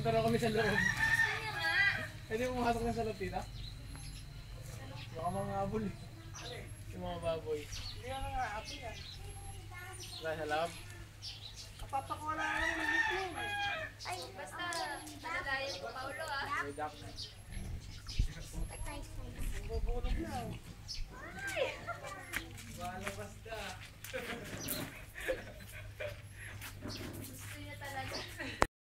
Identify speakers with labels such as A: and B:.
A: Punta raw kami sa loob.
B: Gusto niya nga.
A: Pwede pumasok na sa loob, tita? Baka mga abol eh. Yung mga baboy.
C: Hindi ako nga, apo yan.
A: Wala sa loob.
C: Papakuha na ako ng itlog.
B: Ay, basta nalalayan ko, Paulo ah.
A: May duck.
C: Bubulog na.
B: Ay,